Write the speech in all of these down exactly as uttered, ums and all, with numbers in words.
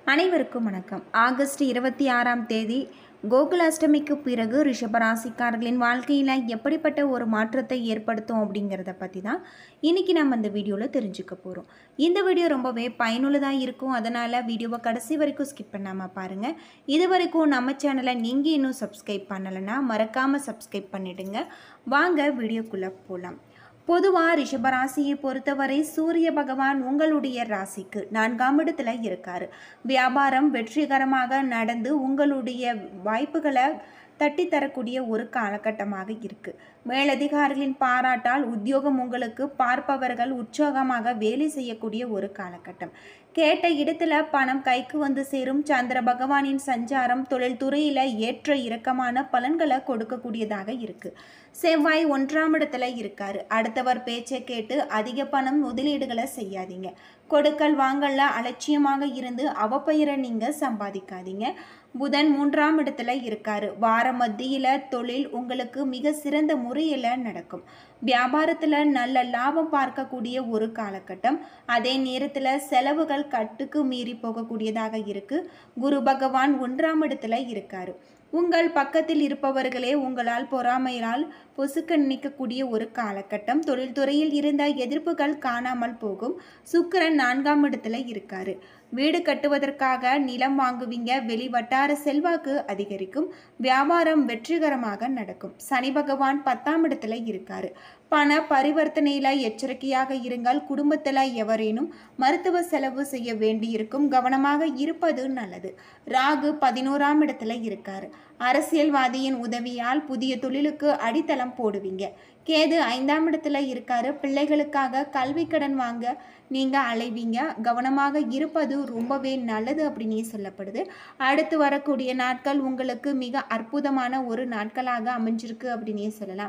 அனைவருக்கும் வணக்கம். ஆகஸ்ட் இருபத்தி ஆறாம் தேதி கோகுலாஷ்டமிக்கு பிறகு ரிஷபராசிக்காரர்களின் வாழ்க்கையில் எப்படிப்பட்ட ஒரு மாற்றத்தை ஏற்படுத்தும் அப்படிங்கிறத பற்றி தான் இன்றைக்கி நம்ம இந்த வீடியோவில் தெரிஞ்சுக்க போகிறோம். இந்த வீடியோ ரொம்பவே பயனுள்ளதாக இருக்கும். அதனால் வீடியோவை கடைசி வரைக்கும் ஸ்கிப் பண்ணாமல் பாருங்கள். இது வரைக்கும் நம்ம சேனலை நீங்கள் இன்னும் சப்ஸ்கிரைப் பண்ணலைன்னா மறக்காமல் சப்ஸ்கிரைப் பண்ணிவிடுங்க. வாங்க வீடியோக்குள்ளே போகலாம். பொதுவாக ரிஷபராசியை பொறுத்தவரை சூரிய பகவான் உங்களுடைய ராசிக்கு நான்காம் இடத்துல இருக்கார். வியாபாரம் வெற்றிகரமாக நடந்து உங்களுடைய வாய்ப்புகளை தட்டித்தரக்கூடிய ஒரு காலகட்டமாக இருக்குது. மேலதிகாரிகளின் பாராட்டால் உத்தியோகம் உங்களுக்கு பார்ப்பவர்கள் உற்சாகமாக வேலை செய்யக்கூடிய ஒரு காலகட்டம். கேட்ட இடத்துல பணம் கைக்கு வந்து சேரும். சந்திர பகவானின் சஞ்சாரம் தொழில்துறையில் ஏற்ற இறக்கமான பலன்களை கொடுக்கக்கூடியதாக இருக்குது. செவ்வாய் ஒன்றாம் இடத்துல இருக்காரு. அடுத்தவர் பேச்சை கேட்டு அதிக பணம் முதலீடுகளை செய்யாதீங்க. கொடுக்கல் வாங்கல அலட்சியமாக இருந்து அவப்பெயரை நீங்கள் சம்பாதிக்காதீங்க. புதன் மூன்றாம் இடத்துல இருக்காரு. வார மத்தியில் தொழில் உங்களுக்கு மிக சிறந்த முறையில் நடக்கும். வியாபாரத்தில் நல்ல லாபம் பார்க்கக்கூடிய ஒரு காலகட்டம். அதே நேரத்தில் செலவுகள் கட்டுக்கு மீறி போகக்கூடியதாக இருக்கு. குரு பகவான் ஒன்றாம் இடத்துல இருக்காரு. உங்கள் பக்கத்தில் இருப்பவர்களே உங்களால் பொறாமையால் பொசுக்க நினைக்கக்கூடிய ஒரு காலகட்டம். தொழில்துறையில் இருந்த எதிர்ப்புகள் காணாமல் போகும். சுக்கிரன் நான்காம் இடத்துல இருக்காரு. வீடு கட்டுவதற்காக நிலம் வாங்குவீங்க. வெளி வட்டார செல்வாக்கு அதிகரிக்கும். வியாபாரம் வெற்றிகரமாக நடக்கும். சனி பகவான் பத்தாம் இடத்துல இருக்காரு. பண பரிவர்த்தனையில எச்சரிக்கையாக இருங்கள். குடும்பத்தில் எவரேனும் மருத்துவ செலவு செய்ய வேண்டியிருக்கும். கவனமாக இருப்பது நல்லது. ராகு பதினோராம் இடத்துல இருக்காரு. அரசியல்வாதியின் உதவியால் புதிய தொழிலுக்கு அடித்தளம் போடுவீங்க. கேது ஐந்தாம் இடத்துல இருக்காரு. பிள்ளைகளுக்காக கல்வி கடன் வாங்க நீங்க அலைவீங்க. கவனமாக இருப்பது ரொம்பவே நல்லது அப்படின்னு சொல்லப்படுது. அடுத்து வரக்கூடிய நாட்கள் உங்களுக்கு மிக அற்புதமான ஒரு நாட்களாக அமைஞ்சிருக்கு அப்படின்னே சொல்லலாம்.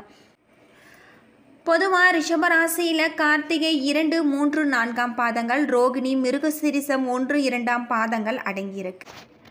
பொதுவாக ரிஷபராசியில் கார்த்திகை இரண்டு மூன்று நான்காம் பாதங்கள், ரோகிணி மிருகசிரிசம் ஒன்று இரண்டாம் பாதங்கள் அடங்கியிருக்கு.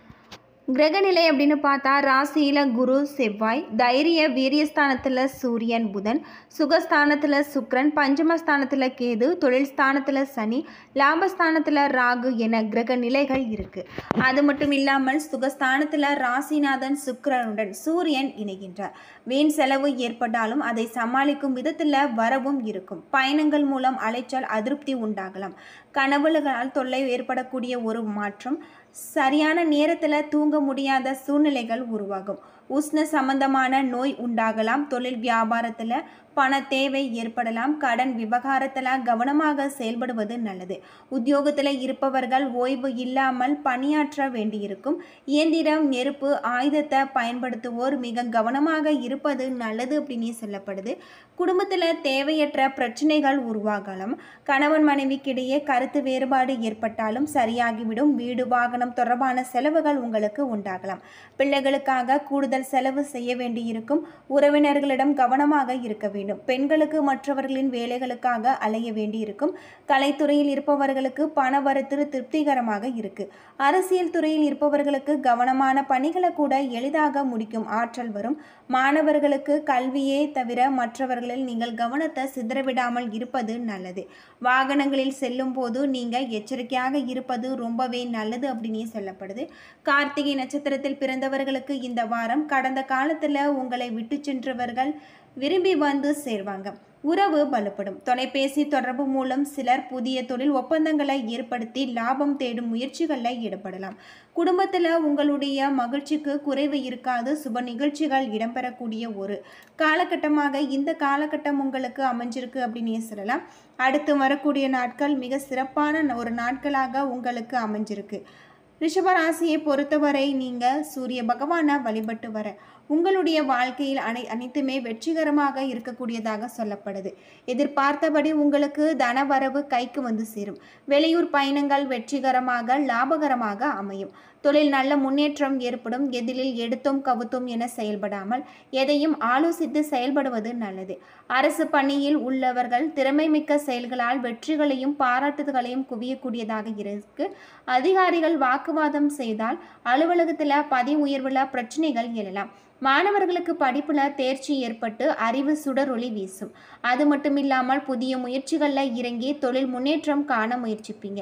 கிரகநிலை அப்படின்னு பார்த்தா ராசியில் குரு செவ்வாய், தைரிய வீரியஸ்தானத்தில் சூரியன் புதன், சுகஸ்தானத்தில் சுக்கிரன், பஞ்சமஸ்தானத்தில் கேது, தொழில் ஸ்தானத்தில் சனி, லாபஸ்தானத்தில் ராகு என கிரக நிலைகள் இருக்குது. அது மட்டும் இல்லாமல் சுகஸ்தானத்தில் ராசிநாதன் சுக்கிரனுடன் சூரியன் இணைகின்றார். வீண் செலவு ஏற்பட்டாலும் அதை சமாளிக்கும் விதத்தில் வரவும் இருக்கும். பயணங்கள் மூலம் அலைச்சல் அதிருப்தி உண்டாகலாம். கனவுகளால் தொல்லை ஏற்படக்கூடிய ஒரு மாற்றம். சரியான நேரத்தில் தூங்க முடியாத சூழ்நிலைகள் உருவாகும். உஷ்ண சம்பந்தமான நோய் உண்டாகலாம். தொழில் வியாபாரத்தில் பண தேவை ஏற்படலாம். கடன் விவகாரத்தில் கவனமாக செயல்படுவது நல்லது. உத்தியோகத்தில் இருப்பவர்கள் ஓய்வு இல்லாமல் பணியாற்ற வேண்டியிருக்கும். இயந்திரம் நெருப்பு ஆயுதத்தை பயன்படுத்துவோர் மிக கவனமாக இருப்பது நல்லது அப்படின்னு சொல்லப்படுது. குடும்பத்தில் தேவையற்ற பிரச்சனைகள் உருவாகலாம். கணவன் மனைவிக்கிடையே கருத்து வேறுபாடு ஏற்பட்டாலும் சரியாகிவிடும். வீடு வாகனம் தொடர்பான செலவுகள் உங்களுக்கு உண்டாகலாம். பிள்ளைகளுக்காக கூடுதல் செலவு செய்ய வேண்டியிருக்கும். உறவினர்களிடம் கவனமாக இருக்க வேண்டும். பெண்களுக்கு மற்றவர்களின் வேலைகளுக்காக அலைய வேண்டியிருக்கும். கலைத்துறையில் இருப்பவர்களுக்கு பண வரத்து திருப்திகரமாக இருக்கு. அரசியல் துறையில் இருப்பவர்களுக்கு கவனமான பணிகளை கூட எளிதாக முடிக்கும் ஆற்றல் வரும். மாணவர்களுக்கு கல்வியே தவிர மற்றவர்களில் நீங்கள் கவனத்தை சிதறவிடாமல் இருப்பது நல்லது. வாகனங்களில் செல்லும் போது நீங்கள் எச்சரிக்கையாக இருப்பது ரொம்பவே நல்லது அப்படின்னு சொல்லப்படுது. கார்த்திகை நட்சத்திரத்தில் பிறந்தவர்களுக்கு இந்த வாரம் கடந்த காலத்தில் உங்களை விட்டு சென்றவர்கள் விரும்பி வந்து சேர்வாங்க. உறவு பலப்படும். தொலைபேசி தொடர்பு மூலம் சிலர் புதிய தொழில் ஒப்பந்தங்களை ஏற்படுத்தி லாபம் தேடும் முயற்சிகளில் ஈடுபடலாம். குடும்பத்தில் உங்களுடைய மகிழ்ச்சிக்கு குறைவு இருக்காது. சுப நிகழ்ச்சிகள் இடம்பெறக்கூடிய ஒரு காலகட்டமாக இந்த காலகட்டம் உங்களுக்கு அமைஞ்சிருக்கு அப்படின்னு சொல்லலாம். அடுத்து வரக்கூடிய நாட்கள் மிக சிறப்பான ஒரு நாட்களாக உங்களுக்கு அமைஞ்சிருக்கு. ரிஷபராசியை பொறுத்தவரை நீங்கள் சூரிய பகவானை வழிபட்டு வர உங்களுடைய வாழ்க்கையில் அனை அனைத்துமே வெற்றிகரமாக இருக்கக்கூடியதாக சொல்லப்படுது. எதிர்பார்த்தபடி உங்களுக்கு தனவரவு கைக்கு வந்து சேரும். வெளியூர் பயணங்கள் வெற்றிகரமாக லாபகரமாக அமையும். தொழில் நல்ல முன்னேற்றம் ஏற்படும். எதிலில் எடுத்தும் கவுத்தும் என செயல்படாமல் எதையும் ஆலோசித்து செயல்படுவது நல்லது. அரசு பணியில் உள்ளவர்கள் திறமை மிக்க செயல்களால் வெற்றிகளையும் பாராட்டுதல்களையும் குவியக்கூடியதாக இருக்கு. அதிகாரிகள் வாக்குவாதம் செய்தால் அலுவலகத்தில் பதவி உயர்வுல பிரச்சனைகள் எழலாம். மாணவர்களுக்கு படிப்புல தேர்ச்சி ஏற்பட்டு அறிவு சுடரொளி வீசும். அது மட்டும் இல்லாமல் புதிய முயற்சிகளில் இறங்கி தொழில் முன்னேற்றம் காண முயற்சிப்பீங்க.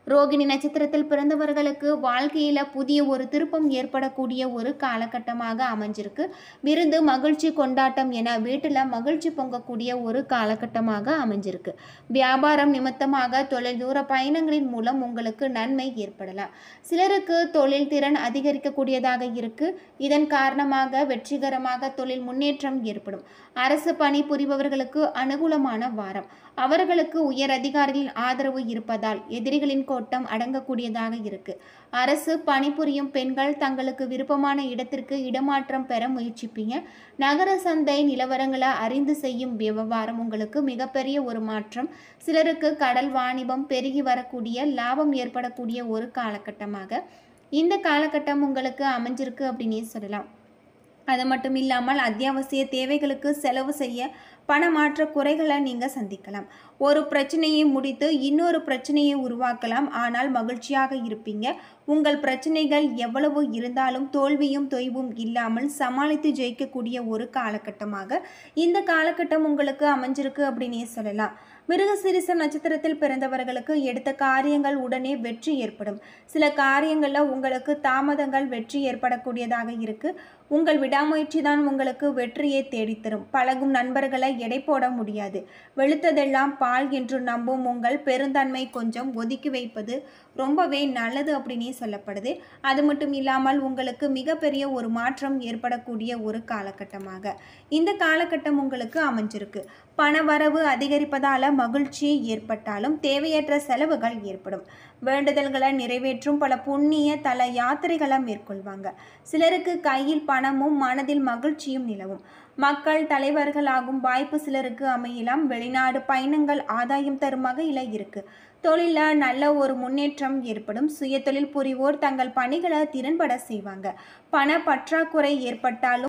ரோகிணி நட்சத்திரத்தில் பிறந்தவர்களுக்கு வாழ்க்கையில் புதிய ஒரு திருப்பம் ஏற்படக்கூடிய ஒரு காலகட்டமாக அமைஞ்சிருக்கு. விருந்து, மகிழ்ச்சி, கொண்டாட்டம் என வீட்டில் மகிழ்ச்சி பொங்கக்கூடிய ஒரு காலகட்டமாக அமைஞ்சிருக்கு. வியாபாரம் நிமித்தமாக தொழில் தூர பயணங்களின் மூலம் உங்களுக்கு நன்மை ஏற்படலாம். சிலருக்கு தொழில் திறன் அதிகரிக்கக்கூடியதாக இருக்கு. இதன் காரணமாக வெற்றிகரமாக தொழில் முன்னேற்றம் ஏற்படும். அரசு பணி புரிபவர்களுக்கு அனுகூலமான வாரம். அவர்களுக்கு உயர் அதிகாரிகளின் ஆதரவு இருப்பதால் எதிரிகளின் கோட்டம் அடங்கக்கூடியதாக இருக்கு. அரசு பணிபுரியும் பெண்கள் தங்களுக்கு விருப்பமான இடத்திற்கு இடமாற்றம் பெற முயற்சிப்பீங்க. நகர சந்தை நிலவரங்களை அறிந்து செய்யும் வியாபாரம் உங்களுக்கு மிகப்பெரிய ஒரு மாற்றம். சிலருக்கு கடல் வாணிபம் பெருகி வரக்கூடிய லாபம் ஏற்படக்கூடிய ஒரு காலகட்டமாக இந்த காலகட்டம் உங்களுக்கு அமைஞ்சிருக்கு அப்படின்னே சொல்லலாம். அது மட்டும் இல்லாமல் அத்தியாவசிய தேவைகளுக்கு செலவு செய்ய பணமாற்ற குறைகளை நீங்கள் சந்திக்கலாம். ஒரு பிரச்சனையை முடித்து இன்னொரு பிரச்சனையை உருவாக்கலாம். ஆனால் மகிழ்ச்சியாக இருப்பீங்க. உங்கள் பிரச்சனைகள் எவ்வளவு இருந்தாலும் தோல்வியும் தொய்வும் இல்லாமல் சமாளித்து ஜெயிக்கக்கூடிய ஒரு காலகட்டமாக இந்த காலகட்டம் உங்களுக்கு அமைஞ்சிருக்கு அப்படின்னே சொல்லலாம். மிருகசீரிஷம் நட்சத்திரத்தில் பிறந்தவர்களுக்கு எடுத்த காரியங்கள் உடனே வெற்றி ஏற்படும். சில காரியங்களில் உங்களுக்கு தாமதங்கள் வெற்றி ஏற்படக்கூடியதாக இருக்கு. உங்கள் விடாமுயற்சி தான் உங்களுக்கு வெற்றியை தேடித்தரும். பழகும் நண்பர்களை எடை போட முடியாது. வெளுத்ததெல்லாம் பால் என்று நம்பும் உங்கள் பெருந்தன்மை கொஞ்சம் ஒதுக்கி வைப்பது ரொம்பவே நல்லது அப்படின்னே சொல்லப்படுது. அது மட்டும் இல்லாமல் உங்களுக்கு மிகப்பெரிய ஒரு மாற்றம் ஏற்படக்கூடிய ஒரு காலகட்டமாக இந்த காலகட்டம் உங்களுக்கு அமைஞ்சிருக்கு. பண வரவு அதிகரிப்பதால மகிழ்ச்சி ஏற்பட்டாலும் தேவையற்ற செலவுகள் ஏற்படும். வேண்டுதல்களை நிறைவேற்றும் பல புண்ணிய தல யாத்திரைகளை மேற்கொள்வாங்க. சிலருக்கு கையில் பணமும் மனதில் மகிழ்ச்சியும் நிலவும். மக்கள் தலைவர்களாகும் வாய்ப்பு சிலருக்கு அமையலாம். வெளிநாடு பயணங்கள் ஆதாயம் தரும் வகையில் இருக்கு. தொழிலில் நல்ல ஒரு முன்னேற்றம் ஏற்படும். சுய தொழில் புரிவோர் தங்கள் பணிகளை திறன்பட செய்வாங்க. பண பற்றாக்குறை ஏற்பட்டாலும்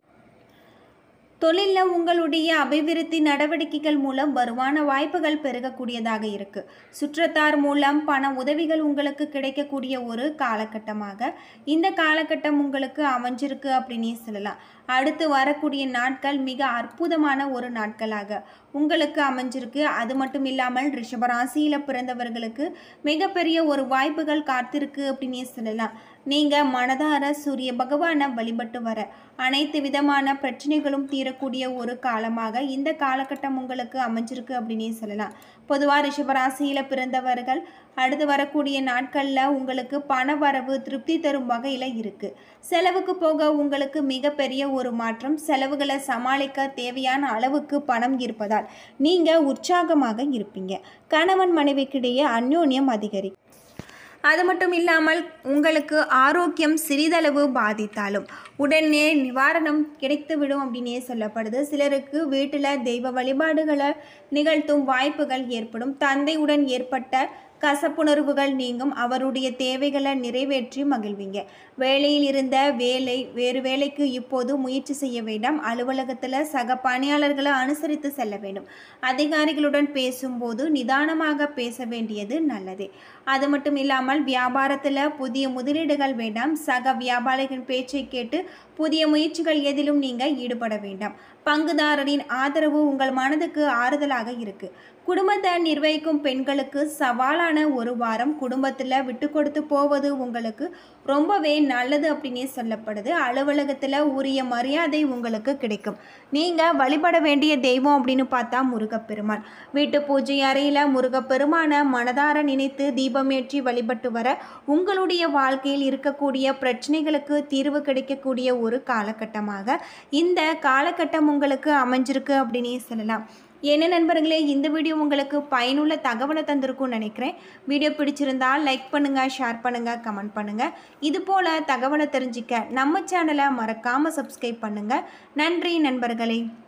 தொழிலில் உங்களுடைய அபிவிருத்தி நடவடிக்கைகள் மூலம் வருமான வாய்ப்புகள் பெருகக்கூடியதாக இருக்கு. சுற்றத்தார் மூலம் பண உதவிகள் உங்களுக்கு கிடைக்கக்கூடிய ஒரு காலகட்டமாக இந்த காலகட்டம் உங்களுக்கு அமைஞ்சிருக்கு அப்படின்னே சொல்லலாம். அடுத்து வரக்கூடிய நாட்கள் மிக அற்புதமான ஒரு நாட்களாக உங்களுக்கு அமைஞ்சிருக்கு. அது மட்டும் இல்லாமல் ரிஷபராசியில் பிறந்தவர்களுக்கு மிகப்பெரிய ஒரு வாய்ப்புகள் காத்திருக்கு அப்படின்னே சொல்லலாம். நீங்கள் மனதார சூரிய பகவானை வழிபட்டு வர அனைத்து விதமான பிரச்சனைகளும் தீரக்கூடிய ஒரு காலமாக இந்த காலகட்டம் உங்களுக்கு அமைஞ்சிருக்கு அப்படின்னே சொல்லலாம். பொதுவாக ரிஷபராசியில் பிறந்தவர்கள் அடுத்து வரக்கூடிய நாட்களில் உங்களுக்கு பண வரவு திருப்தி தரும் வகையில் இருக்குது. செலவுக்கு போக உங்களுக்கு மிகப்பெரிய ஒரு மாற்றம். செலவுகளை சமாளிக்க தேவையான அளவுக்கு பணம் இருப்பதால் நீங்கள் உற்சாகமாக இருப்பீங்க. கணவன் மனைவிக்கிடையே அந்யோன்யம் அதிகரிக்கும். அது மட்டும் இல்லாமல் உங்களுக்கு ஆரோக்கியம் சிறிதளவு பாதித்தாலும் உடனே நிவாரணம் கிடைத்துவிடும் அப்படின்னே சொல்லப்படுது. சிலருக்கு வீட்டில் தெய்வ வழிபாடுகளை நிகழ்த்தும் வாய்ப்புகள் ஏற்படும். தந்தையுடன் ஏற்பட்ட கசப்புணர்வுகள் நீங்கும். அவருடைய தேவைகளை நிறைவேற்றி மகிழ்வீங்க. வேலையில் இருந்த வேலை வேறு வேலைக்கு இப்போது முயற்சி செய்ய வேண்டாம். அலுவலகத்தில் சக பணியாளர்களை அனுசரித்து செல்ல வேண்டும். அதிகாரிகளுடன் பேசும்போது நிதானமாக பேச வேண்டியது நல்லதே. அது மட்டும் இல்லாமல் வியாபாரத்தில் புதிய முதலீடுகள் வேண்டாம். சக வியாபாரிகளின் பேச்சை கேட்டு புதிய முயற்சிகள் எதிலும் நீங்கள் ஈடுபட வேண்டாம். பங்குதாரரின் ஆதரவு உங்கள் மனதுக்கு ஆறுதலாக இருக்கு. குடும்பத்தை நிர்வகிக்கும் பெண்களுக்கு சவாலான ஒரு வாரம். குடும்பத்தில் விட்டு கொடுத்து போவது உங்களுக்கு ரொம்பவே நல்லது அப்படின்னே சொல்லப்படுது. அலுவலகத்தில் உரிய மரியாதை உங்களுக்கு கிடைக்கும். நீங்கள் வழிபட வேண்டிய தெய்வம் அப்படின்னு பார்த்தா முருகப்பெருமான். வீட்டு பூஜை அறையில் முருகப்பெருமானை மனதார நினைத்து தீபமேற்றி வழிபட்டு வர உங்களுடைய வாழ்க்கையில் இருக்கக்கூடிய பிரச்சனைகளுக்கு தீர்வு கிடைக்கக்கூடிய ஒரு காலகட்டமாக இந்த காலகட்டம் உங்களுக்கு அமைஞ்சிருக்கு அப்படின்னே சொல்லலாம். என்ன நண்பர்களே, இந்த வீடியோ உங்களுக்கு பயனுள்ள தகவலை தந்திருக்கும்னு நினைக்கிறேன். வீடியோ பிடிச்சிருந்தால் லைக் பண்ணுங்கள், ஷேர் பண்ணுங்கள், கமெண்ட் பண்ணுங்கள். இது போல் தகவலை தெரிஞ்சிக்க நம்ம சேனலை மறக்காமல் சப்ஸ்கிரைப் பண்ணுங்கள். நன்றி நண்பர்களே.